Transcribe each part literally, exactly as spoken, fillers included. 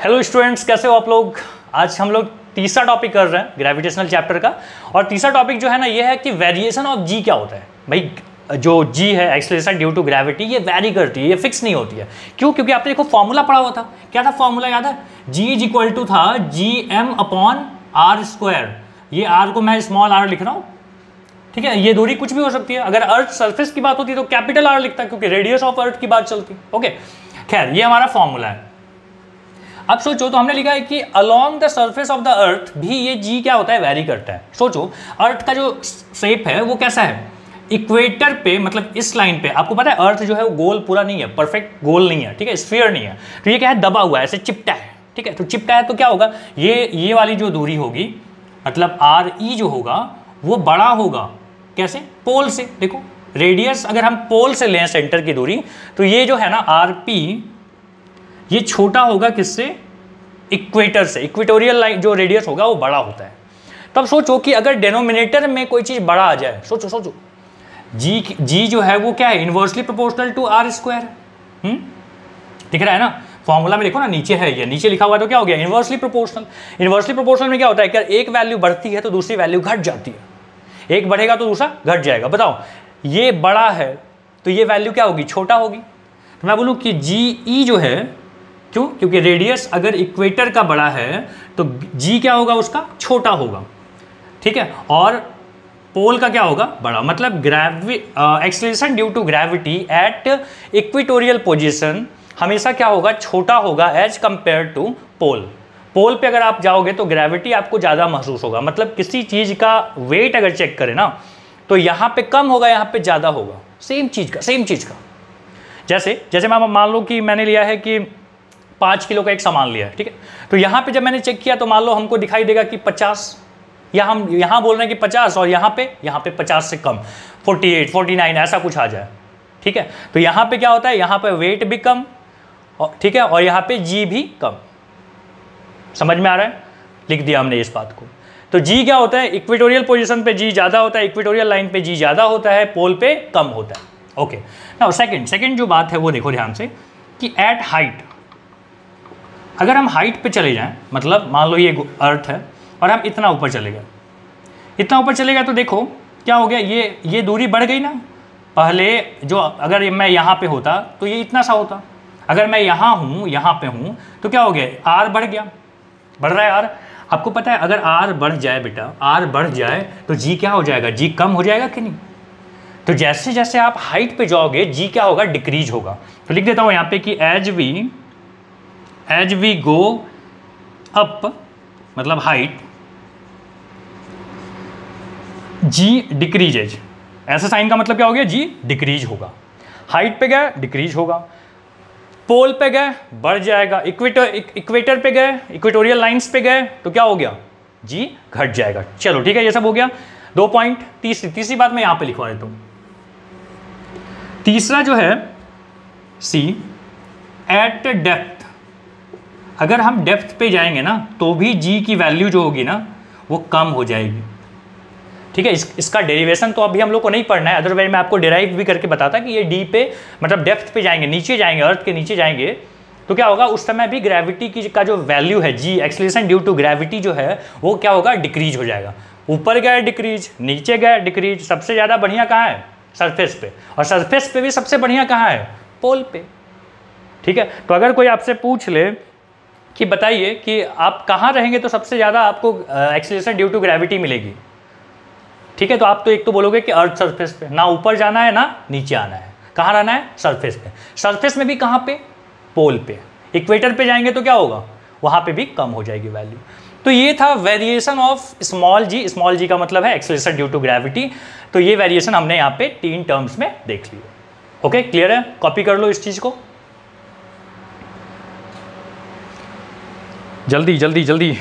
Hello students, कैसे हो आप लोग। आज हम लोग तीसरा टॉपिक कर रहे हैं ग्रेविटेशनल चैप्टर का। और तीसरा टॉपिक जो है ना ये है कि वेरिएशन ऑफ जी क्या होता है। भाई जो जी है एक्सेलरेशन ड्यू टू ग्रेविटी, ये वेरी करती है, ये फिक्स नहीं होती है। क्यों? क्योंकि आपने देखो फॉर्मूला पढ़ा हुआ था। क्या था फॉर्मूला, याद है? जी इज इक्वल टू था G M upon R square. ये आर को मैं स्मॉल आर लिख रहा हूँ, ठीक है। ये दूरी कुछ भी हो सकती है। अगर अर्थ सरफेस की बात होती है तो कैपिटल आर लिखता है, क्योंकि रेडियस ऑफ अर्थ की बात चलती है। ओके, खैर ये हमारा फॉर्मूला है। अब सोचो, तो हमने लिखा है कि along the surface of the earth भी ये जी क्या होता है, वेरी करता है। सोचो अर्थ का जो शेप है वो कैसा है, इक्वेटर पे, मतलब इस लाइन पे। आपको पता है अर्थ जो है वो गोल पूरा नहीं है, परफेक्ट गोल नहीं है, ठीक है, स्फीयर नहीं है। तो ये क्या है, दबा हुआ है, ऐसे चिपटा है, ठीक है। तो चिपटा है तो क्या होगा, ये ये वाली जो दूरी होगी, मतलब आर ई जो होगा वो बड़ा होगा। कैसे? पोल से। देखो रेडियस अगर हम पोल से लें सेंटर की दूरी, तो ये जो है ना आर पी, ये छोटा होगा किससे, इक्वेटर से। इक्वेटोरियल लाइन जो रेडियस होगा वो बड़ा होता है। तब सोचो कि अगर डेनोमिनेटर में कोई चीज़ बड़ा आ जाए, सोचो सोचो जी जी जो है वो क्या है, inversely proportional to R square. Hmm दिख रहा है ना फॉर्मूला में, देखो ना नीचे है, ये नीचे लिखा हुआ है, तो क्या हो गया, इन्वर्सली प्रोपोर्शनल। इन्वर्सली प्रोपोर्शनल में क्या होता है कि एक वैल्यू बढ़ती है तो दूसरी वैल्यू घट जाती है, एक बढ़ेगा तो दूसरा घट जाएगा। बताओ ये बड़ा है तो ये वैल्यू क्या होगी, छोटा होगी। तो मैं बोलूँ कि जी ई जो है, क्यों? क्योंकि रेडियस अगर इक्वेटर का बड़ा है तो जी क्या होगा, उसका छोटा होगा, ठीक है। और पोल का क्या होगा, बड़ा। मतलब gravity acceleration due to gravity at equatorial position हमेशा क्या होगा, छोटा होगा as compare to pole. Pole पे अगर आप जाओगे तो ग्रेविटी आपको ज़्यादा महसूस होगा। मतलब किसी चीज़ का वेट अगर चेक करें ना, तो यहाँ पे कम होगा, यहाँ पे ज़्यादा होगा, सेम चीज़ का सेम चीज़ का। जैसे जैसे मैं मान लो कि मैंने लिया है कि पाँच किलो का एक सामान लिया है, ठीक है। तो यहाँ पे जब मैंने चेक किया तो मान लो हमको दिखाई देगा कि पचास, या हम यहाँ बोल रहे हैं कि पचास, और यहाँ पे यहाँ पे पचास से कम, अड़तालीस, उनचास ऐसा कुछ आ जाए, ठीक है। तो यहाँ पे क्या होता है, यहाँ पे वेट भी कम, ठीक है, और यहाँ पे जी भी कम। समझ में आ रहा है? लिख दिया हमने इस बात को। तो जी क्या होता है, इक्वेटोरियल पोजिशन पे जी ज़्यादा होता है, इक्वेटोरियल लाइन पे जी ज़्यादा होता है, पोल पे कम होता है। ओके, नाउ सेकेंड सेकेंड जो बात है वो देखो ध्यान से कि एट हाइट, अगर हम हाइट पे चले जाएं, मतलब मान लो ये अर्थ है और हम इतना ऊपर चले गए, इतना ऊपर चले गए तो देखो क्या हो गया, ये ये दूरी बढ़ गई ना। पहले जो अगर मैं यहाँ पे होता तो ये इतना सा होता, अगर मैं यहाँ हूँ, यहाँ पे हूँ, तो क्या हो गया, आर बढ़ गया, बढ़ रहा है आर। आपको पता है अगर आर बढ़ जाए बेटा, आर बढ़ जाए तो जी क्या हो जाएगा, जी कम हो जाएगा कि नहीं। तो जैसे जैसे आप हाइट पे जाओगे जी क्या होगा, डिक्रीज होगा। तो लिख देता हूँ यहाँ पे कि as we as we go up, मतलब हाइट, जी डिक्रीजेज। ऐसा साइन का मतलब क्या हो गया, जी डिक्रीज होगा। हाइट पे गए डिक्रीज होगा, पोल पे गए बढ़ जाएगा, इक्वेटर इक्वेटर पे गए, इक्वेटोरियल लाइंस पे गए तो क्या हो गया, जी घट जाएगा। चलो ठीक है, ये सब हो गया दो पॉइंट। तीसरी तीसरी बात मैं यहां पे लिखवा देता हूं। तीसरा जो है सी, एट डेप्थ, अगर हम डेप्थ पे जाएंगे ना तो भी जी की वैल्यू जो होगी ना वो कम हो जाएगी, ठीक है। इस, इसका डेरिवेशन तो अभी हम लोग को नहीं पढ़ना है, अदरवाइज मैं आपको डेराइव भी करके बताता कि ये डी पे, मतलब डेप्थ पे जाएंगे, नीचे जाएंगे, अर्थ के नीचे जाएंगे तो क्या होगा, उस समय भी ग्रेविटी की का जो वैल्यू है G, acceleration due to gravity जो है वो क्या होगा, डिक्रीज हो जाएगा। ऊपर गए डिक्रीज, नीचे गए डिक्रीज। सबसे ज़्यादा बढ़िया कहाँ है, सरफेस पे, और सरफेस पे भी सबसे बढ़िया कहाँ है, पोल पे, ठीक है। तो अगर कोई आपसे पूछ ले कि बताइए कि आप कहाँ रहेंगे तो सबसे ज़्यादा आपको एक्सेलरेशन ड्यू टू ग्रेविटी मिलेगी, ठीक है, तो आप तो एक तो बोलोगे कि अर्थ सरफेस पे, ना ऊपर जाना है ना नीचे आना है, कहाँ रहना है, सरफेस पे। सरफेस में भी कहाँ पे, पोल पे। इक्वेटर पे जाएंगे तो क्या होगा, वहाँ पे भी कम हो जाएगी वैल्यू। तो ये था variation of small G. Small G का मतलब है एक्सेलरेशन ड्यू टू ग्रेविटी। तो ये वेरिएशन हमने यहाँ पे तीन टर्म्स में देख लिया। ओके, क्लियर है? कॉपी कर लो इस चीज़ को, जल्दी जल्दी जल्दी।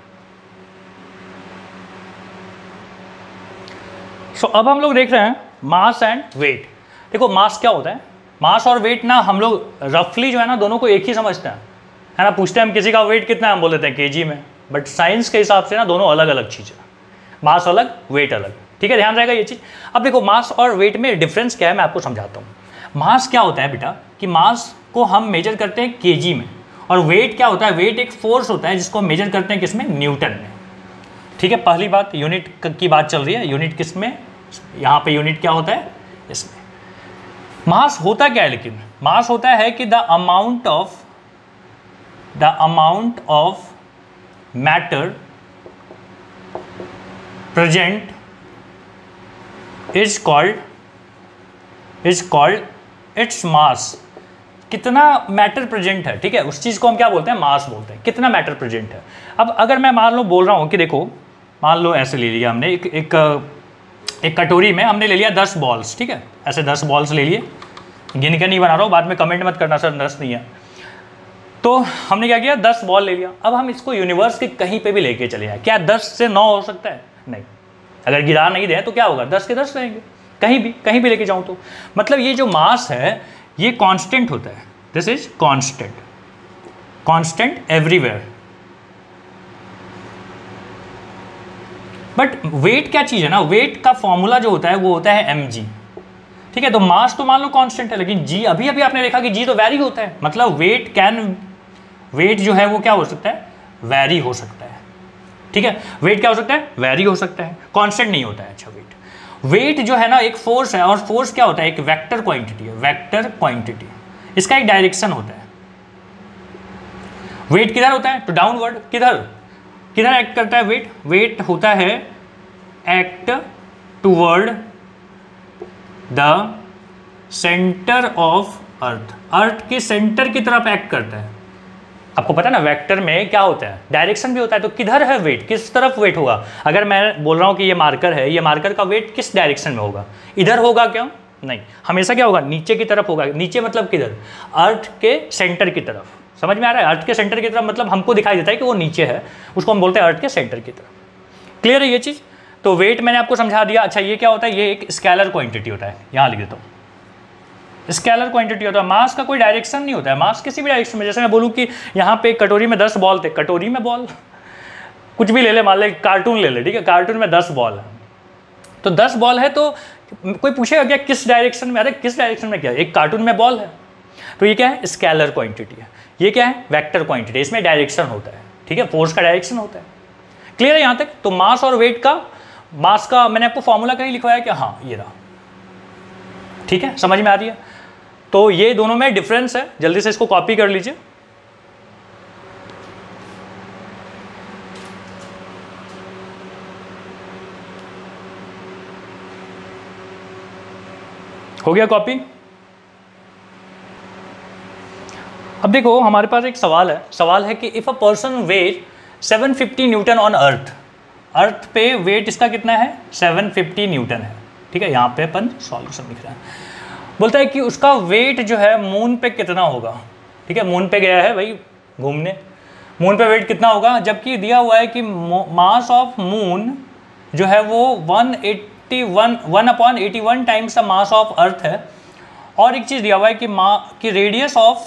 सो so, अब हम लोग देख रहे हैं मास एंड वेट। देखो मास क्या होता है, मास और वेट ना हम लोग रफली जो है ना दोनों को एक ही समझते हैं, है ना। पूछते हैं हम किसी का वेट कितना है, हम बोल देते हैं केजी में, बट साइंस के हिसाब से ना दोनों अलग अलग चीज़ है, मास अलग वेट अलग, ठीक है, ध्यान रहेगा ये चीज़। अब देखो मास और वेट में डिफरेंस क्या है मैं आपको समझाता हूँ। मास क्या होता है बेटा कि मास को हम मेजर करते हैं केजी में, और वेट क्या होता है, वेट एक फोर्स होता है जिसको मेजर करते हैं किसमें, न्यूटन में। ठीक है, पहली बात यूनिट की बात चल रही है, यूनिट किस में, यहाँ पे यूनिट क्या होता है इसमें। मास होता क्या है, लेकिन मास होता है कि the amount of the amount of matter present is called is called its mass. कितना मैटर प्रेजेंट है, ठीक है, उस चीज़ को हम क्या बोलते हैं, मास बोलते हैं, कितना मैटर प्रेजेंट है। अब अगर मैं मान लो बोल रहा हूँ कि देखो, मान लो ऐसे ले लिया हमने एक एक एक कटोरी में हमने ले लिया दस बॉल्स, ठीक है, ऐसे दस बॉल्स ले लिए, गिन के नहीं बना रहा हूँ, बाद में कमेंट मत करना सर दस नहीं है। तो हमने क्या किया, दस बॉल ले लिया। अब हम इसको यूनिवर्स के कहीं पे भी लेके चले जाए, क्या दस से नौ हो सकता है, नहीं। अगर गिरा नहीं दे तो क्या होगा, दस के दस रहेंगे, कहीं भी कहीं भी लेके जाऊँ तो। मतलब ये जो मास है ये कांस्टेंट होता है, this is constant, constant everywhere. But weight क्या चीज़ है ना, वेट का फॉर्मूला जो होता है वो होता है एम जी, ठीक है। तो मास तो मान लो कांस्टेंट है, लेकिन जी अभी अभी आपने देखा कि जी तो वैरी होता है, मतलब वेट कैन वेट जो है वो क्या हो सकता है, वैरी हो सकता है, ठीक है। वेट क्या हो सकता है, वैरी हो सकता है, कांस्टेंट नहीं होता है। अच्छा, वेट वेट जो है ना एक फोर्स है, और फोर्स क्या होता है, एक वेक्टर क्वांटिटी है, वेक्टर क्वांटिटी, इसका एक डायरेक्शन होता है। वेट किधर होता है, तो डाउनवर्ड, किधर किधर एक्ट करता है वेट, वेट होता है act toward the centre of earth, earth के सेंटर की तरफ एक्ट करता है। आपको पता है ना वेक्टर में क्या होता है, डायरेक्शन भी होता है, तो किधर है वेट, किस तरफ वेट होगा। अगर मैं बोल रहा हूँ कि ये मार्कर है, ये मार्कर का वेट किस डायरेक्शन में होगा, इधर होगा क्या, नहीं, हमेशा क्या होगा, नीचे की तरफ होगा। नीचे मतलब किधर, अर्थ के सेंटर की तरफ। समझ में आ रहा है, अर्थ के सेंटर की तरफ मतलब हमको दिखाई देता है कि वो नीचे है, उसको हम बोलते हैं अर्थ के सेंटर की तरफ। क्लियर है ये चीज़। तो वेट मैंने आपको समझा दिया। अच्छा, ये क्या होता है, ये एक स्केलर क्वांटिटी होता है, यहाँ लिख देता हूँ, स्केलर क्वांटिटी होता है। मास का कोई डायरेक्शन नहीं होता है, मास किसी भी डायरेक्शन में। जैसे मैं बोलूँ कि यहाँ पे कटोरी में दस बॉल थे, कटोरी में बॉल कुछ भी ले ले, मान ले कार्टून ले ले, ठीक है, कार्टून में दस बॉल है, तो दस बॉल है, तो कोई पूछेगा क्या किस डायरेक्शन में, अरे किस डायरेक्शन में क्या, एक कार्टून में बॉल है, तो ये क्या है, स्केलर क्वांटिटी है। ये क्या है, वेक्टर क्वांटिटी, इसमें डायरेक्शन होता है, ठीक है, फोर्स का डायरेक्शन होता है। क्लियर है यहाँ तक। तो मास और वेट का, मास का मैंने आपको फॉर्मूला कहीं लिखवाया क्या, हाँ ये रहा, ठीक है, समझ में आ रही है। तो ये दोनों में डिफरेंस है, जल्दी से इसको कॉपी कर लीजिए। हो गया कॉपी। अब देखो हमारे पास एक सवाल है, सवाल है कि if a person weight seven fifty newton on earth, earth पे वेट इसका कितना है, सेवन फिफ्टी न्यूटन है, ठीक है। यहाँ पे अपन सॉल्यूशन लिख रहे हैं। बोलता है कि उसका वेट जो है मून पे कितना होगा, ठीक है, मून पे गया है भाई घूमने, मून पे वेट कितना होगा, जबकि दिया हुआ है कि मास ऑफ मून जो है वो one eighty one one upon eighty one times the mass of earth है। और एक चीज़ दिया हुआ है कि मा कि रेडियस ऑफ,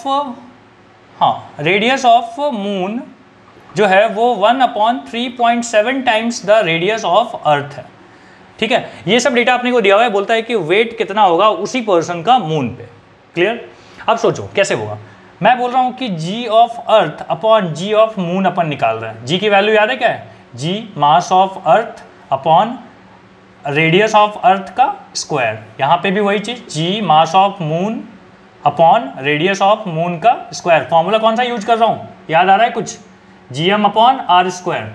हाँ रेडियस ऑफ मून जो है वो one upon three point seven times the radius of earth है, ठीक है। ये सब डेटा अपने को दिया हुआ है। बोलता है कि वेट कितना होगा उसी पर्सन का मून पे। क्लियर। अब सोचो कैसे होगा। मैं बोल रहा हूँ कि G of earth upon G of moon अपन निकाल रहे हैं। जी की वैल्यू याद है क्या है, G mass of earth upon radius of earth का स्क्वायर। यहाँ पे भी वही चीज़, G mass of moon upon radius of moon का स्क्वायर। फॉर्मूला कौन सा यूज कर रहा हूँ, याद आ रहा है कुछ, G M upon R square.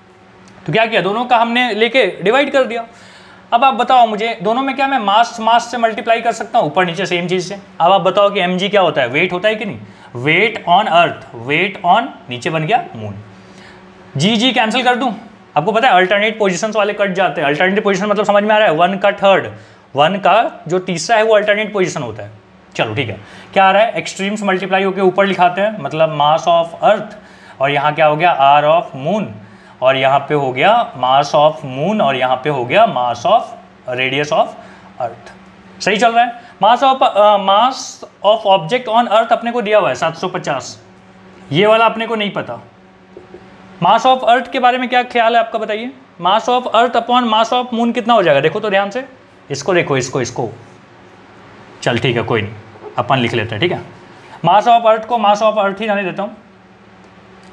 तो क्या किया, दोनों का हमने लेके डिवाइड कर दिया। अब आप बताओ मुझे, दोनों में क्या मैं मास मास से मल्टीप्लाई कर सकता हूँ, ऊपर नीचे सेम चीज़ से। अब आप बताओ कि mg क्या होता है, वेट होता है कि नहीं, weight on earth, weight on नीचे बन गया मून। जी जी कैंसिल कर दूँ, आपको पता है अल्टरनेट पोजीशंस वाले कट जाते हैं। अल्टरनेट पोजीशन मतलब समझ में आ रहा है, वन का थर्ड, वन का जो तीसरा है वो अल्टरनेट पोजीशन होता है। चलो ठीक है, क्या आ रहा है, एक्सट्रीम्स मल्टीप्लाई होकर ऊपर लिखाते हैं, मतलब मास ऑफ अर्थ, और यहाँ क्या हो गया आर ऑफ मून, और यहाँ पे हो गया मास ऑफ मून, और यहाँ पे हो गया mass of radius of earth. सही चल रहा है। Mass of mass of object on earth अपने को दिया हुआ है सात सौ पचास, ये वाला अपने को नहीं पता। मास ऑफ अर्थ के बारे में क्या ख्याल है आपका, बताइए। Mass of earth upon mass of moon कितना हो जाएगा, देखो तो ध्यान से, इसको देखो, इसको इसको चल ठीक है कोई नहीं, अपन लिख लेते हैं, ठीक है। मास ऑफ अर्थ को मास ऑफ अर्थ ही जाने देता हूँ,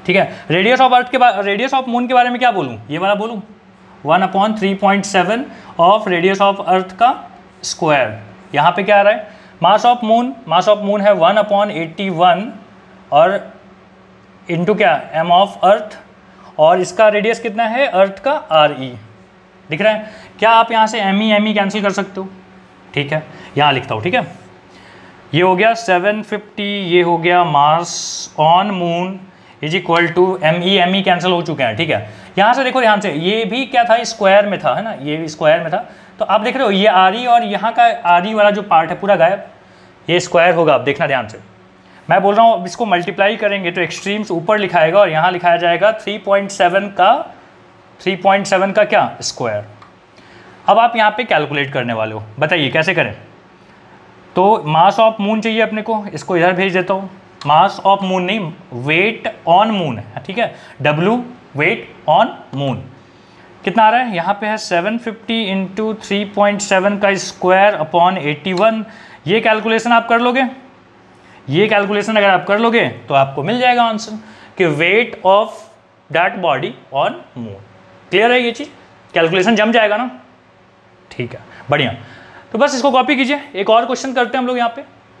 ठीक है। रेडियस ऑफ अर्थ के बारे रेडियस ऑफ मून के बारे में क्या बोलूँ, ये वाला बोलूँ, one upon three point seven of radius of earth का स्क्वायर। यहाँ पे क्या आ रहा है, mass of moon, mass of moon है वन अपॉन एट्टी वन और इंटू क्या एम ऑफ अर्थ, और इसका रेडियस कितना है अर्थ का, आर ई दिख रहा है क्या। आप यहाँ से M E M E cancel कर सकते हो, ठीक है, यहाँ लिखता हूँ, ठीक है। ये हो गया सेवन फिफ्टी, ये हो गया mass on moon is equal to M E M E cancel हो चुके हैं, ठीक है। यहाँ से देखो ध्यान से, ये भी क्या था, स्क्वायर में था, है ना, ये भी स्क्वायर में था, तो आप देख रहे हो ये आर ई और यहाँ का आर ई वाला जो पार्ट है पूरा गायब, ये स्क्वायर होगा। आप देखना ध्यान से, मैं बोल रहा हूँ अब इसको मल्टीप्लाई करेंगे तो एक्सट्रीम्स ऊपर लिखाएगा और यहाँ लिखाया जाएगा थ्री पॉइंट सेवन का थ्री पॉइंट सेवन का क्या स्क्वायर। अब आप यहाँ पे कैलकुलेट करने वाले हो, बताइए कैसे करें। तो मास ऑफ मून चाहिए अपने को, इसको इधर भेज देता हूँ, मास ऑफ मून नहीं, वेट ऑन मून है, ठीक है, डब्ल्यू वेट ऑन मून कितना आ रहा है, यहाँ पे है seven fifty into three point seven का स्क्वायर अपॉन एट्टी वन। ये कैलकुलेशन आप कर लोगे, ये कैलकुलेशन अगर आप कर लोगे तो आपको मिल जाएगा आंसर कि weight of that body on moon. Clear है ये चीज़, कैलकुलेशन जम जाएगा ना, ठीक है, बढ़िया। तो बस इसको कॉपी कीजिए, एक और क्वेश्चन करते हैं हम लोग यहाँ पे।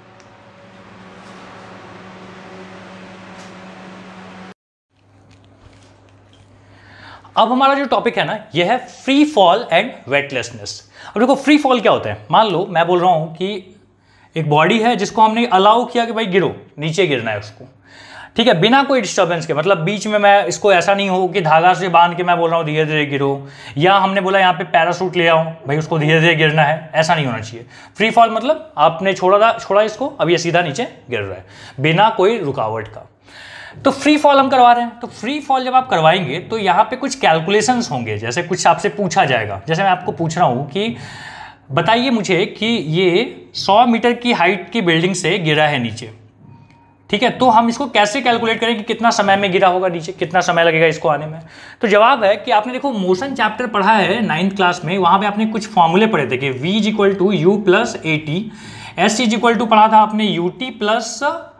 अब हमारा जो टॉपिक है ना, ये है फ्री फॉल एंड वेटलेसनेस। अब देखो फ्री फॉल क्या होता है, मान लो मैं बोल रहा हूँ कि एक बॉडी है जिसको हमने अलाउ किया कि भाई गिरो, नीचे गिरना है उसको, ठीक है, बिना कोई डिस्टर्बेंस के, मतलब बीच में मैं इसको ऐसा नहीं हो कि धागा से बांध के मैं बोल रहा हूँ धीरे धीरे गिरो, या हमने बोला यहाँ पे पैराशूट ले आओ भाई उसको धीरे धीरे गिरना है, ऐसा नहीं होना चाहिए। फ्री फॉल मतलब आपने छोड़ा था छोड़ा इसको, अब ये सीधा नीचे गिर रहा है बिना कोई रुकावट का। तो फ्री फॉल हम करवा रहे हैं, तो फ्री फॉल जब आप करवाएंगे तो यहाँ पे कुछ कैलकुलेशंस होंगे, जैसे कुछ आपसे पूछा जाएगा, जैसे मैं आपको पूछ रहा हूँ कि बताइए मुझे कि ये सौ मीटर की हाइट की बिल्डिंग से गिरा है नीचे, ठीक है, तो हम इसको कैसे कैलकुलेट करें कि कितना समय में गिरा होगा नीचे, कितना समय लगेगा इसको आने में। तो जवाब है कि आपने देखो मोशन चैप्टर पढ़ा है नाइन्थ क्लास में, वहाँ पे आपने कुछ फॉर्मूले पढ़े थे कि v is equal to you plus A T, S is equal to पढ़ा था आपने U T plus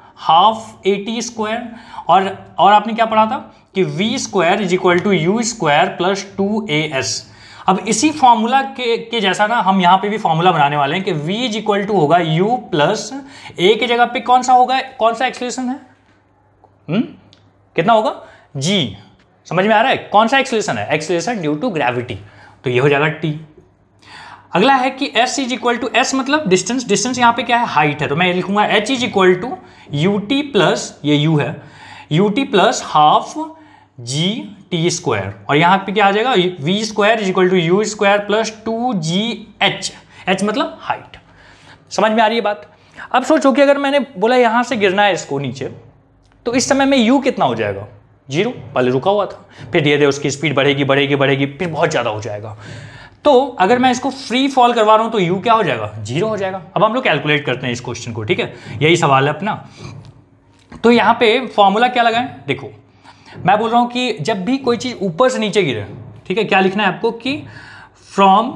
half A T square, और और आपने क्या पढ़ा था कि v square is equal to you square plus two A S. अब इसी फॉर्मूला के के जैसा ना हम यहाँ पे भी फॉर्मूला बनाने वाले हैं कि v इज इक्वल टू होगा u प्लस ए के जगह पे कौन सा होगा, कौन सा एक्सेलरेशन है, हम्म कितना होगा g, समझ में आ रहा है, कौन सा एक्सेलरेशन है, एक्सेलरेशन ड्यू टू ग्रेविटी, तो ये हो जाएगा t। अगला है कि s is equal to, s मतलब डिस्टेंस, डिस्टेंस यहाँ पे क्या है हाइट है, तो मैं लिखूंगा h is equal to U T plus, ये u है, U T plus half G T square, और यहाँ पे क्या आ जाएगा V square is equal to you square plus two ji H, H मतलब हाइट। समझ में आ रही है बात। अब सोचो कि अगर मैंने बोला यहाँ से गिरना है इसको नीचे, तो इस समय में यू कितना हो जाएगा, जीरो, पहले रुका हुआ था, फिर धीरे धीरे उसकी स्पीड बढ़ेगी बढ़ेगी बढ़ेगी फिर बहुत ज़्यादा हो जाएगा। तो अगर मैं इसको फ्री फॉल करवा रहा हूँ तो यू क्या हो जाएगा, जीरो हो जाएगा। अब हम लोग कैलकुलेट करते हैं इस क्वेश्चन को, ठीक है, यही सवाल है अपना। तो यहाँ पे फॉर्मूला क्या लगाएं, देखो मैं बोल रहा हूँ कि जब भी कोई चीज़ ऊपर से नीचे गिरे, ठीक है, क्या लिखना है आपको कि from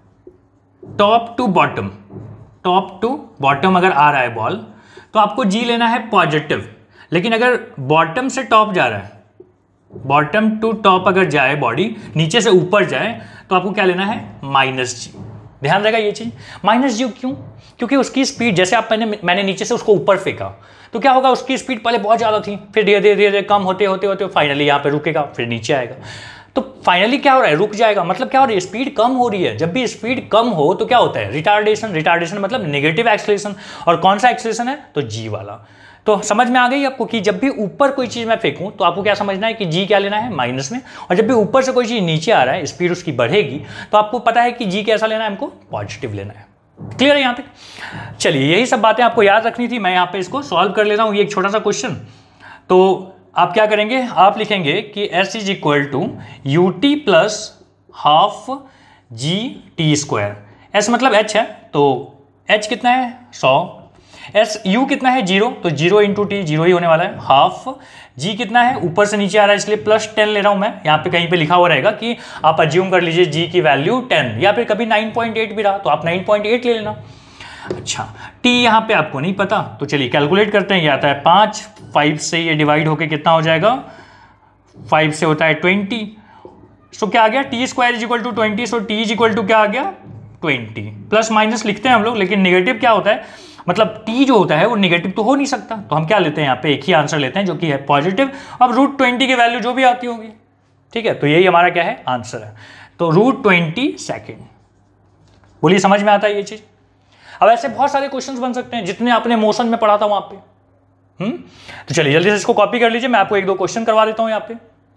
top to bottom, top to bottom अगर आ रहा है बॉल तो आपको जी लेना है पॉजिटिव, लेकिन अगर बॉटम से टॉप जा रहा है, बॉटम टू टॉप अगर जाए बॉडी, नीचे से ऊपर जाए, तो आपको क्या लेना है माइनस जी। ध्यान रहेगा ये चीज़, माइनस जी क्यों, क्योंकि उसकी स्पीड, जैसे आप मैंने मैंने नीचे से उसको ऊपर फेंका तो क्या होगा, उसकी स्पीड पहले बहुत ज़्यादा थी, फिर धीरे धीरे धीरे कम होते होते होते फाइनली यहाँ पे रुकेगा, फिर नीचे आएगा, तो फाइनली क्या हो रहा है, रुक जाएगा, मतलब क्या हो रहा है, स्पीड कम हो रही है। जब भी स्पीड कम हो तो क्या होता है, रिटार्डेशन, रिटार्डेशन मतलब नेगेटिव एक्सेलरेशन, और कौन सा एक्सेलरेशन है, तो जी वाला। तो समझ में आ गई आपको कि जब भी ऊपर कोई चीज़ मैं फेंकूं तो आपको क्या समझना है कि जी क्या लेना है माइनस में, और जब भी ऊपर से कोई चीज़ नीचे आ रहा है स्पीड उसकी बढ़ेगी तो आपको पता है कि जी कैसा लेना है, हमको पॉजिटिव लेना है। क्लियर है यहाँ तक। चलिए यही सब बातें आपको याद रखनी थी, मैं यहाँ पे इसको सॉल्व कर लेता हूँ, ये एक छोटा सा क्वेश्चन। तो आप क्या करेंगे, आप लिखेंगे कि s is equal to U T plus half G T square, s मतलब h है तो h कितना है सौ, एस यू कितना है जीरो, तो जीरो इंटू टी जीरो ही होने वाला है, हाफ जी कितना है ऊपर से नीचे आ रहा है इसलिए प्लस टेन ले रहा हूं मैं, यहाँ पे कहीं पे लिखा हुआ रहेगा कि आप अज्यूम कर लीजिए जी की वैल्यू टेन, या फिर कभी नाइन पॉइंट एट भी रहा तो आप नाइन पॉइंट एट ले लेना। अच्छा टी यहाँ पे आपको नहीं पता, तो चलिए कैलकुलेट करते हैं, ये आता है पाँच, फाइव से ये डिवाइड होके कितना हो जाएगा फाइव से होता है ट्वेंटी, सो क्या आ गया T square is equal to twenty, so T is equal to क्या आ गया ट्वेंटी। प्लस माइनस लिखते हैं हम लोग, लेकिन नेगेटिव क्या होता है, मतलब टी जो होता है वो नेगेटिव तो हो नहीं सकता, तो हम क्या लेते हैं यहाँ पे एक ही आंसर लेते हैं जो कि है पॉजिटिव। अब रूट ट्वेंटी की वैल्यू जो भी आती होगी, ठीक है, तो यही हमारा क्या है आंसर है, तो रूट ट्वेंटी सेकेंड। बोलिए समझ में आता है ये चीज। अब ऐसे बहुत सारे क्वेश्चंस बन सकते हैं जितने आपने मोशन में पढ़ा था वहां पे। हम्म तो चलिए जल्दी से इसको कॉपी कर लीजिए, मैं आपको एक दो क्वेश्चन करवा देता हूं यहाँ पे।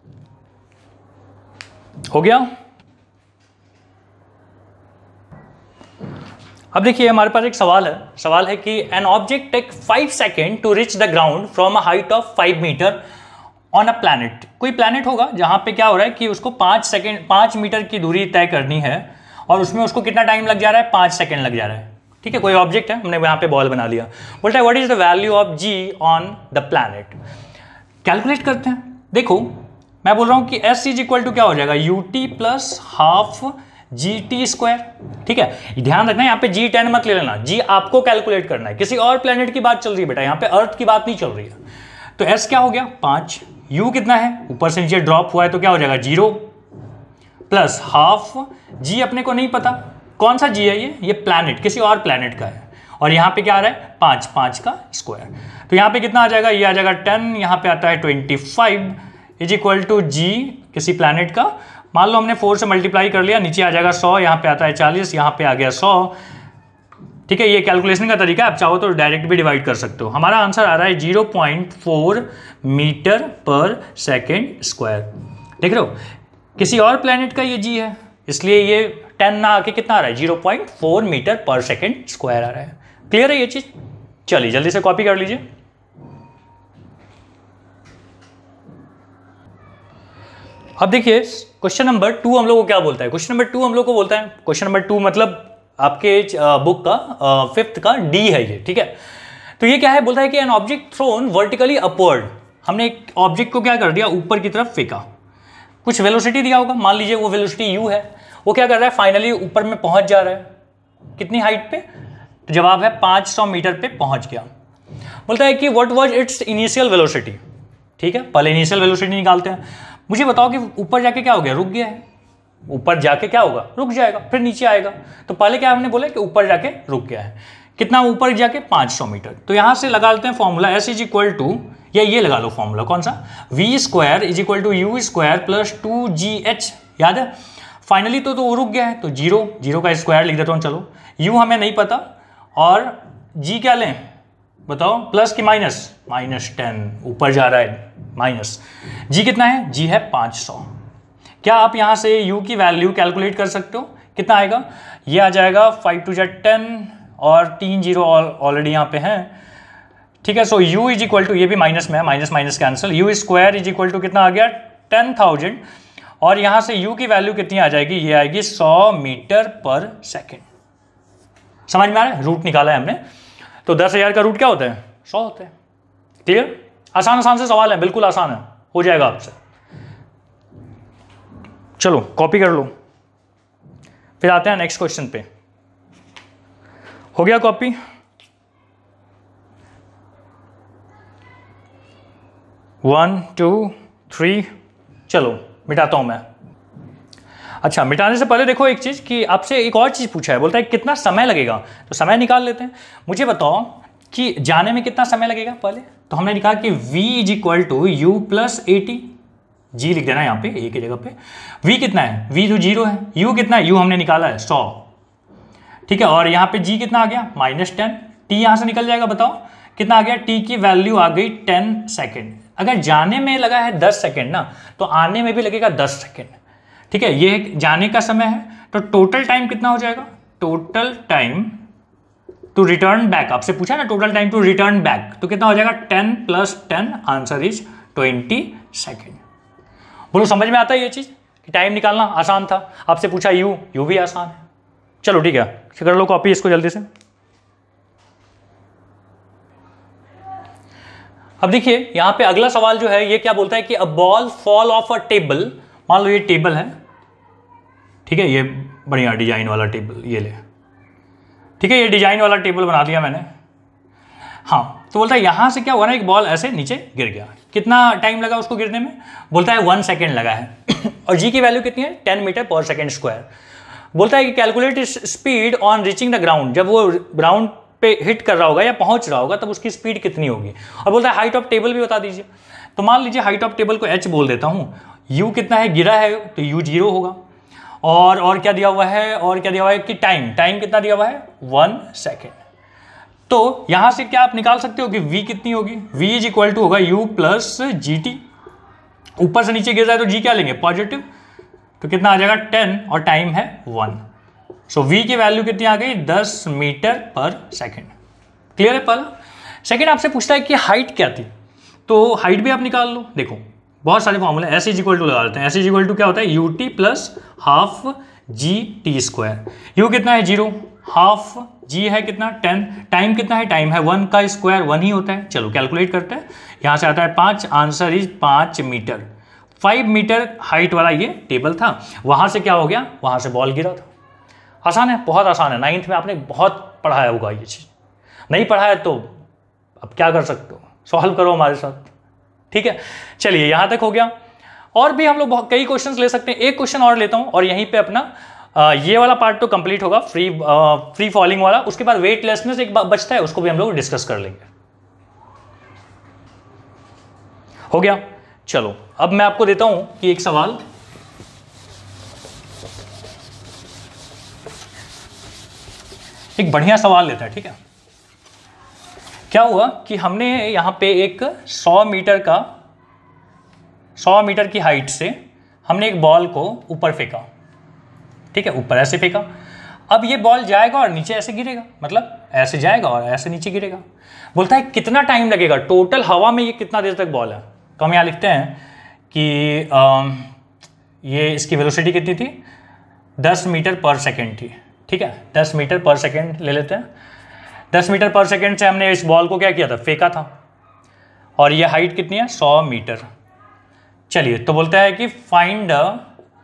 हो गया। अब देखिए हमारे पास एक सवाल है, सवाल है कि an object take five second to reach the ground from a height of five metre on a planet. कोई प्लैनेट होगा जहां पे क्या हो रहा है कि उसको पांच सेकेंड पांच मीटर की दूरी तय करनी है और उसमें उसको कितना टाइम लग जा रहा है, पांच सेकेंड लग जा रहा है। ठीक है, कोई ऑब्जेक्ट है, हमने यहाँ पे बॉल बना लिया, बोलता है what is the value of G on the planet. Calculate करते हैं। देखो मैं बोल रहा हूं कि एस इज इक्वल टू क्या हो जाएगा, U T plus half G T square. ठीक है, ध्यान रखना यहाँ पे जी टेन मत ले लेना, जी आपको कैलकुलेट करना है, किसी और प्लेनेट की बात चल रही है बेटा, यहाँ पे अर्थ की बात नहीं चल रही है। तो एस क्या हो गया पांच, यू कितना है ऊपर से नीचे ड्रॉप हुआ है तो क्या हो जाएगा जीरो, प्लस हाफ जी अपने को नहीं पता कौन सा जी है, ये ये प्लैनेट किसी और प्लैनेट का है, और यहाँ पे क्या आ रहा है पांच, पांच का स्क्वायर, तो यहाँ पे कितना आ जाएगा, ये आ जाएगा टेन, यहाँ पे आता है twenty five is equal to G किसी प्लैनेट का, मान लो हमने फोर से मल्टीप्लाई कर लिया, नीचे आ जाएगा सौ, यहाँ पे आता है चालीस, यहाँ पे आ गया सौ। ठीक है, ये कैलकुलेशन का तरीका है, आप चाहो तो डायरेक्ट भी डिवाइड कर सकते हो। हमारा आंसर आ रहा है zero point four metre per second square. देख रहे हो किसी और प्लैनेट का ये जी है, इसलिए ये टेन ना आके कितना आ रहा है, zero point four metre per second square आ रहा है। क्लियर है ये चीज। चलिए जल्दी से कॉपी कर लीजिए। अब देखिए क्वेश्चन नंबर टू हम लोग को क्या बोलता है, क्वेश्चन नंबर टू हम लोग को बोलता है, क्वेश्चन नंबर टू मतलब आपके बुक का फिफ्थ का डी है ये। ठीक है, तो ये क्या है, बोलता है कि an object thrown vertically upward, हमने एक ऑब्जेक्ट को क्या कर दिया ऊपर की तरफ फेंका, कुछ वेलोसिटी दिया होगा, मान लीजिए वो वेलोसिटी यू है, वो क्या कर रहा है फाइनली ऊपर में पहुंच जा रहा है, कितनी हाइट पे, तो जवाब है पाँच सौ मीटर पे पहुंच गया। बोलता है कि what was its initial velocity. ठीक है, पहले इनिशियल वेलोसिटी निकालते हैं, मुझे बताओ कि ऊपर जाके क्या हो गया, रुक गया है, ऊपर जाके क्या होगा, रुक जाएगा, फिर नीचे आएगा, तो पहले क्या हमने बोला कि ऊपर जाके रुक गया है, कितना ऊपर जाके पाँच सौ मीटर। तो यहां से लगा लेते हैं formula, s is equal to, या ये लगा लो फॉर्मूला कौन सा, v square is equal to you square plus two ji h, याद है। फाइनली तो तो रुक गया है, तो जीरो, जीरो का स्क्वायर लिख देता हूँ, चलो यू हमें नहीं पता, और जी क्या लें बताओ, प्लस की माइनस, माइनस टेन, ऊपर जा रहा है माइनस, जी कितना है, जी है पाँच सौ। क्या आप यहाँ से u की वैल्यू कैलकुलेट कर सकते हो, कितना आएगा, ये आ जाएगा फाइव टू जा टेन और तीन जीरो ऑलरेडी यहाँ पे हैं। ठीक है, so u is equal to, ये भी माइनस में है, minus minus cancel, u square is equal to कितना आ गया टेन थाउजेंड, और यहाँ से u की वैल्यू कितनी आ जाएगी, ये आएगी सौ मीटर पर सेकेंड। समझ में आ रहा है, रूट निकाला है हमने, तो दस हजार का रूट क्या होता है, सौ होता है। क्लियर, आसान आसान से सवाल है, बिल्कुल आसान है, हो जाएगा आपसे। चलो कॉपी कर लो, फिर आते हैं नेक्स्ट क्वेश्चन पे। हो गया कॉपी, वन टू थ्री, चलो मिटाता हूं मैं। अच्छा, मिटाने से पहले देखो एक चीज कि आपसे एक और चीज पूछा है, बोलता है कितना समय लगेगा, तो समय निकाल लेते हैं। मुझे बताओ कि जाने में कितना समय लगेगा पहले, तो हमने लिखा कि v is equal to you plus A t, g लिख देना यहाँ पे ए की जगह पे, v कितना है, v तो जीरो है, u कितना है, u हमने निकाला है सौ। ठीक है, और यहाँ पे g कितना आ गया माइनस टेन, t यहाँ से निकल जाएगा, बताओ कितना आ गया, t की वैल्यू आ गई टेन सेकेंड। अगर जाने में लगा है दस सेकेंड ना, तो आने में भी लगेगा दस सेकेंड। ठीक है, ये जाने का समय है, तो टोटल टाइम कितना हो जाएगा, total time to return back, आपसे पूछा ना total time to return back, तो कितना हो जाएगा ten plus ten, answer is twenty second. बोलो समझ में आता है ये चीज कि टाइम निकालना आसान था, आपसे पूछा यू, यू भी आसान है। चलो ठीक है, कर लो कॉपी इसको जल्दी से। अब देखिए यहां पे अगला सवाल जो है ये क्या बोलता है कि a ball fall of a table, मान लो ये टेबल है, ठीक है, ये बढ़िया डिजाइन वाला टेबल, ये ले, ठीक है, ये डिजाइन वाला टेबल बना दिया मैंने। हाँ, तो बोलता है यहां से क्या हुआ ना, एक बॉल ऐसे नीचे गिर गया, कितना टाइम लगा उसको गिरने में, बोलता है वन सेकेंड लगा है और जी की वैल्यू कितनी है, ten metre per second square. बोलता है कि calculate speed on reaching the ground, जब वो ग्राउंड पे हिट कर रहा होगा या पहुंच रहा होगा तब उसकी स्पीड कितनी होगी। और बोलता है हाइट ऑफ टेबल भी बता दीजिए। तो मान लीजिए हाइट ऑफ टेबल को एच बोल देता हूँ, यू कितना है, गिरा है तो यू जीरो होगा, और और क्या दिया हुआ है, और क्या दिया हुआ है कि टाइम, टाइम कितना दिया हुआ है, वन सेकेंड। तो यहां से क्या आप निकाल सकते हो कि v कितनी होगी, v इज इक्वल टू होगा u प्लस जी टी। ऊपर से नीचे गिर रहा है तो g क्या लेंगे, पॉजिटिव, तो कितना आ जाएगा टेन और टाइम है वन। सो v की वैल्यू कितनी आ गई, दस मीटर पर सेकेंड। क्लियर है पहला। सेकेंड आपसे पूछता है कि हाइट क्या थी, तो हाइट भी आप निकाल लो। देखो बहुत सारे फॉर्मूले, एस इज इक्वल टू लगा देते हैं। एस इज इक्वल टू क्या होता है, U T plus half G T square. U कितना है, जीरो, हाफ जी है कितना, टेन, टाइम कितना है, टाइम है वन का स्क्वायर वन ही होता है। चलो कैलकुलेट करते हैं, यहाँ से आता है पाँच, आंसर इज पाँच मीटर। फाइव मीटर हाइट वाला ये टेबल था, वहाँ से क्या हो गया, वहाँ से बॉल गिरा था। आसान है, बहुत आसान है। नाइन्थ में आपने बहुत पढ़ाया होगा ये चीज़, नहीं पढ़ा है तो अब क्या कर सकते हो, सॉल्व करो हमारे साथ। ठीक है, चलिए यहाँ तक हो गया। और भी हम लोग कई क्वेश्चंस ले सकते हैं, एक क्वेश्चन और लेता हूँ और यहीं पे अपना आ, ये वाला पार्ट तो कंप्लीट होगा, फ्री आ, फ्री फॉलिंग वाला। उसके बाद वेटलेसनेस एक बचता है, उसको भी हम लोग डिस्कस कर लेंगे। हो गया, चलो अब मैं आपको देता हूं कि एक सवाल, एक बढ़िया सवाल लेता है। ठीक है, क्या हुआ कि हमने यहां पे एक सौ मीटर का सौ मीटर की हाइट से हमने एक बॉल को ऊपर फेंका। ठीक है, ऊपर ऐसे फेंका। अब ये बॉल जाएगा और नीचे ऐसे गिरेगा, मतलब ऐसे जाएगा और ऐसे नीचे गिरेगा। बोलता है कितना टाइम लगेगा, टोटल हवा में ये कितना देर तक बॉल है। तो हम यहाँ लिखते हैं कि आ, ये इसकी वेलोसिटी कितनी थी, दस मीटर पर सेकेंड थी। ठीक है, दस मीटर पर सेकेंड ले लेते हैं। दस मीटर पर सेकेंड से हमने इस बॉल को क्या किया था, फेंका था, और ये हाइट कितनी है, सौ मीटर। चलिए, तो बोलता है कि find the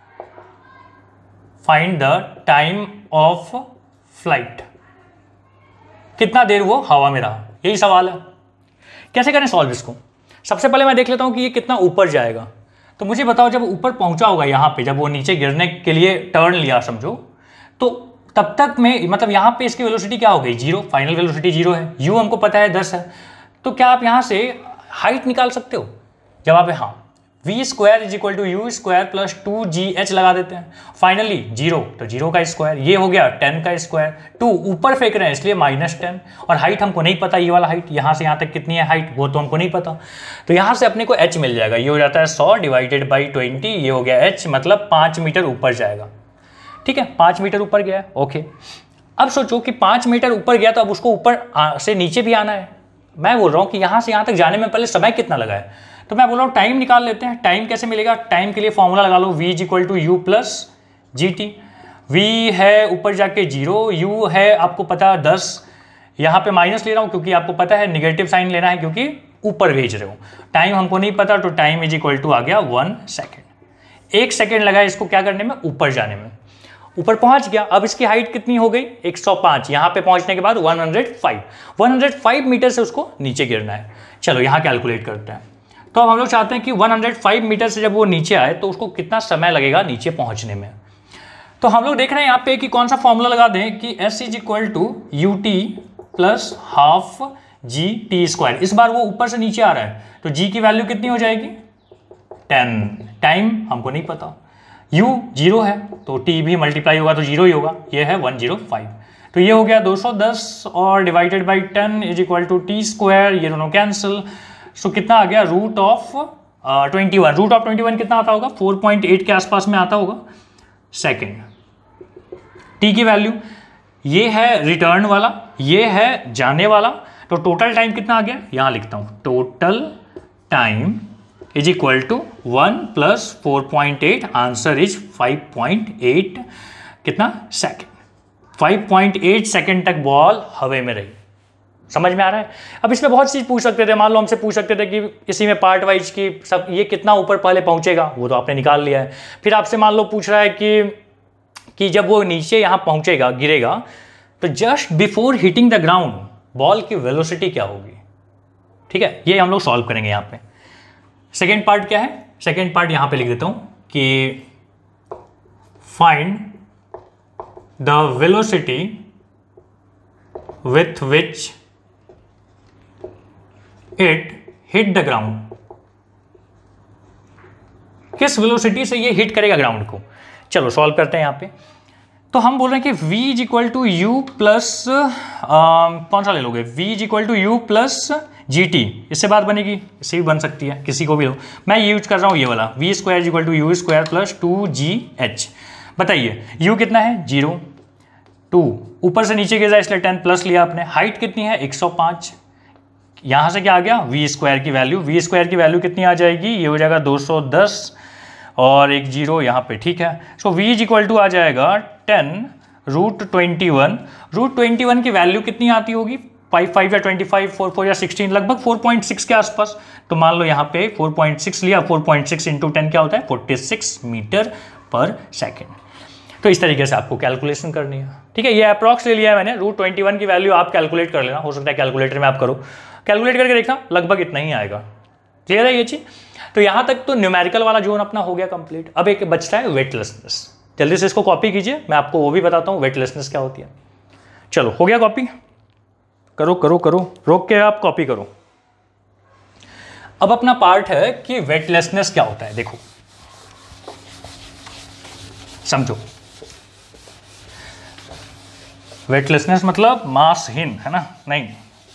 find the time of flight, कितना देर वो हवा में रहा, यही सवाल है। कैसे करें सॉल्व इसको। सबसे पहले मैं देख लेता हूं कि ये कितना ऊपर जाएगा। तो मुझे बताओ, जब ऊपर पहुंचा होगा यहाँ पे, जब वो नीचे गिरने के लिए टर्न लिया समझो, तो तब तक में मतलब यहाँ पे इसकी वेलोसिटी क्या हो गई, जीरो। फाइनल वेलोसिटी जीरो है, यू हमको पता है दस है। तो क्या आप यहाँ से हाइट निकाल सकते हो, जवाब है हाँ। V square is equal to you square plus two ji h लगा देते हैं। फाइनली जीरो, तो जीरो का स्क्वायर, ये हो गया टेन का स्क्वायर। टू ऊपर फेंक रहे हैं इसलिए माइनस टेन, और हाइट हमको नहीं पता, ये वाला हाइट यहाँ से यहाँ तक कितनी है हाइट, वो तो हमको नहीं पता। तो यहाँ से अपने को एच मिल जाएगा, ये हो जाता है सौ डिवाइडेड बाई ट्वेंटी, ये हो गया एच, मतलब पाँच मीटर ऊपर जाएगा। ठीक है, पाँच मीटर ऊपर गया, ओके। अब सोचो कि पाँच मीटर ऊपर गया तो अब उसको ऊपर से नीचे भी आना है। मैं बोल रहा हूँ कि यहाँ से यहाँ तक जाने में पहले समय कितना लगा है, तो मैं बोल रहा हूँ टाइम निकाल लेते हैं। टाइम कैसे मिलेगा, टाइम के लिए फॉर्मूला लगा लो, v is equal to you plus g t. V है ऊपर जाके जीरो, यू है आपको पता दस, यहाँ पे माइनस ले रहा हूँ क्योंकि आपको पता है निगेटिव साइन लेना है क्योंकि ऊपर भेज रहे हो। टाइम हमको नहीं पता, तो टाइम इज इक्वल टू आ गया वन सेकेंड। एक सेकेंड लगा इसको क्या करने में, ऊपर जाने में। ऊपर पहुंच गया, अब इसकी हाइट कितनी हो गई, एक सौ पाँच। यहाँ पे पहुंचने के बाद एक सौ पाँच एक सौ पाँच मीटर से उसको नीचे गिरना है। चलो यहाँ कैलकुलेट करते हैं। तो अब हम लोग चाहते हैं कि एक सौ पाँच मीटर से जब वो नीचे आए तो उसको कितना समय लगेगा नीचे पहुंचने में। तो हम लोग देख रहे हैं यहाँ पे कि कौन सा फॉर्मूला लगा दें कि s is equal to U T plus half G T square. इस बार वो ऊपर से नीचे आ रहा है तो g की वैल्यू कितनी हो जाएगी, टेन। टाइम हमको नहीं पता, u जीरो है तो t भी मल्टीप्लाई होगा तो जीरो ही होगा, ये है एक सौ पाँच। तो ये हो गया दो सौ दस और divided by ten is equal to t square, ये दोनों कैंसिल। सो so, कितना आ गया, root of twenty one. Root of twenty one कितना आता होगा, फोर पॉइंट एट के आसपास में आता होगा सेकेंड। टी की वैल्यू ये है रिटर्न वाला, ये है जाने वाला, तो टोटल टाइम कितना आ गया, यहाँ लिखता हूँ, total time is equal to one plus four point eight, answer is five point eight कितना second. Five point eight second तक बॉल हवा में रही। समझ में आ रहा है। अब इसमें बहुत चीज़ पूछ सकते थे, मान लो हमसे पूछ सकते थे कि इसी में पार्ट वाइज की सब ये कितना ऊपर पहले पहुंचेगा, वो तो आपने निकाल लिया है। फिर आपसे मान लो पूछ रहा है कि कि जब वो नीचे यहाँ पहुंचेगा, गिरेगा, तो just before hitting the ground ball की वेलोसिटी क्या होगी। ठीक है, ये हम लोग सॉल्व करेंगे यहाँ पे। सेकेंड पार्ट क्या है, सेकेंड पार्ट यहां पे लिख देता हूं कि find the velocity with which it hit the ground, किस वेलोसिटी से ये हिट करेगा ग्राउंड को। चलो सॉल्व करते हैं यहां पे। तो हम बोल रहे हैं कि v is equal to you plus, कौन सा ले लोगे, v is equal to you plus g t, इससे बात बनेगी, इससे भी बन सकती है, किसी को भी लो। मैं यूज कर रहा हूँ ये वाला, v square is equal to you square plus two ji h. बताइए u कितना है, जीरो, टू ऊपर से नीचे गिर जाए इसलिए टेन प्लस लिया आपने। हाइट कितनी है, एक सौ पाँच, यहाँ से क्या आ गया, वी स्क्वायर की वैल्यू, वी स्क्वायर की वैल्यू कितनी आ जाएगी, ये हो जाएगा दो सौ दस और एक जीरो यहाँ पे, ठीक है। So v is equal to आ जाएगा ten root twenty one, root twenty one की वैल्यू कितनी आती होगी, फाइव फाइव या ट्वेंटी फाइव, फोर फोर या सिक्सटीन, लगभग फोर पॉइंट सिक्स के आसपास। तो मान लो यहाँ पे फोर पॉइंट सिक्स लिया, four point six into ten क्या होता है, forty six metre per second. तो इस तरीके से आपको कैलकुलेशन करनी है, ठीक है। ये अप्रॉक्स ले लिया है मैंने, रूट ट्वेंटी वन की वैल्यू आप कैलकुलेट कर लेना, हो सकता है कैलकुलेटर में आप करो, कैलकुलेट करके देखना लगभग इतना ही आएगा। क्लियर है ये चीज। तो यहां तक तो न्यूमेरिकल वाला जोन अपना हो गया कंप्लीट। अब एक बचता है वेटलेसनेस, जल्दी से इसको कॉपी कीजिए, मैं आपको वो भी बताता हूं वेटलेसनेस क्या होती है। चलो हो गया कॉपी, करो करो करो, रोक के आप कॉपी करो। अब अपना पार्ट है कि वेटलेसनेस क्या होता है। देखो समझो, वेटलेसनेस मतलब मासहीन, है ना, नहीं,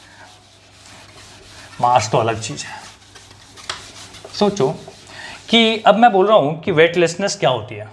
मास तो अलग चीज है। सोचो कि अब मैं बोल रहा हूं कि वेटलेसनेस क्या होती है,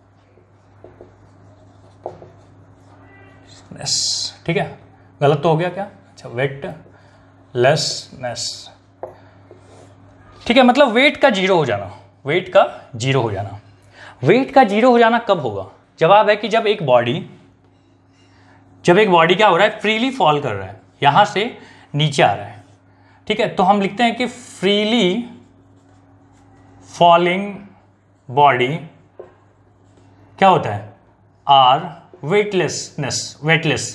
ठीक है, गलत तो हो गया क्या, अच्छा, वेटलेसनेस, ठीक है, मतलब वेट का जीरो हो जाना, वेट का जीरो हो जाना। वेट का जीरो हो जाना कब होगा, जवाब है कि जब एक बॉडी जब एक बॉडी क्या हो रहा है, फ्रीली फॉल कर रहा है, यहां से नीचे आ रहा है, ठीक है। तो हम लिखते हैं कि फ्रीली फॉलिंग बॉडी क्या होता है, are weightlessness, weightless,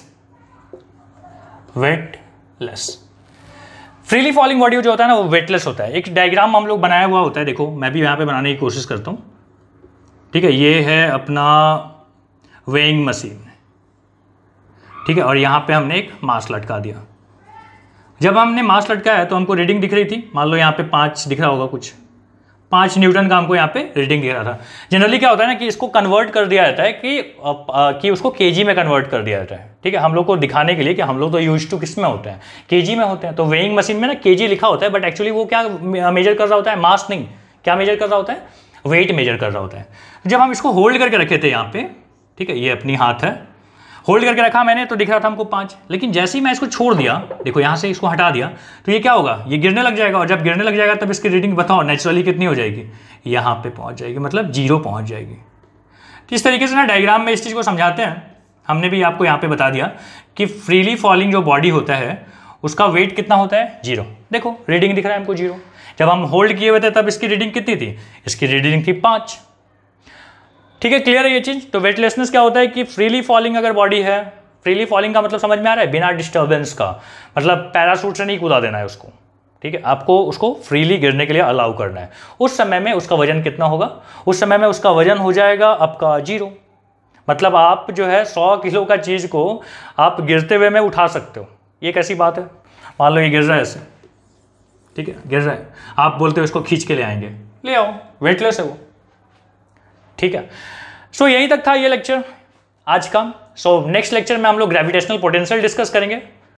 weightless. Freely falling body जो होता है ना वो वेटलेस होता है। एक डायग्राम हम लोग बनाया हुआ होता है, देखो मैं भी यहाँ पे बनाने की कोशिश करता हूँ, ठीक है। ये है अपना वेइंग मशीन, ठीक है, और यहाँ पे हमने एक मास लटका दिया। जब हमने मास लटकाया तो हमको रीडिंग दिख रही थी, मान लो यहाँ पे पाँच दिख रहा होगा, कुछ पाँच न्यूटन का हमको यहाँ पे रीडिंग दिख रहा था। जनरली क्या होता है ना कि इसको कन्वर्ट कर दिया जाता है कि आ, कि उसको केजी में कन्वर्ट कर दिया जाता है, ठीक है, हम लोग को दिखाने के लिए कि हम लोग तो यूज टू किस में होते हैं, केजी में होते हैं। तो वेइंग मशीन में ना केजी लिखा होता है, बट एक्चुअली वो क्या मेजर कर रहा होता है, मास नहीं, क्या मेजर कर रहा होता है, वेट मेजर कर रहा होता है। जब हम इसको होल्ड करके रखे थे यहाँ पे, ठीक है, ये अपनी हाथ है, होल्ड करके रखा मैंने तो दिख रहा था हमको पाँच, लेकिन जैसे ही मैं इसको छोड़ दिया, देखो यहाँ से इसको हटा दिया, तो ये क्या होगा, ये गिरने लग जाएगा, और जब गिरने लग जाएगा तब इसकी रीडिंग बताओ नेचुरली कितनी हो जाएगी, यहाँ पे पहुँच जाएगी, मतलब जीरो पहुँच जाएगी। तो इस तरीके से ना डायग्राम में इस चीज़ को समझाते हैं। हमने भी आपको यहाँ पे बता दिया कि फ्रीली फॉलिंग जो बॉडी होता है उसका वेट कितना होता है, जीरो। देखो रीडिंग दिख रहा है हमको जीरो। जब हम होल्ड किए हुए थे तब इसकी रीडिंग कितनी थी, इसकी रीडिंग थी पाँच, ठीक है। क्लियर है ये चीज़। तो वेटलेसनेस क्या होता है कि फ्रीली फॉलिंग अगर बॉडी है, फ्रीली फॉलिंग का मतलब समझ में आ रहा है, बिना डिस्टर्बेंस का, मतलब पैराशूट से नहीं कूदा देना है उसको, ठीक है, आपको उसको फ्रीली गिरने के लिए अलाउ करना है। उस समय में उसका वजन कितना होगा, उस समय में उसका वजन हो जाएगा आपका जीरो। मतलब आप जो है सौ किलो का चीज़ को आप गिरते हुए में उठा सकते हो। ये कैसी बात है, मान लो ये गिर रहा है ऐसे, ठीक है, गिर रहा है, आप बोलते हो इसको खींच के ले आएंगे, ले आओ, वेटलेस है वो, ठीक है। सो यहीं तक था ये लेक्चर आज का। सो नेक्स्ट लेक्चर में हम लोग ग्रेविटेशनल पोटेंशियल डिस्कस करेंगे।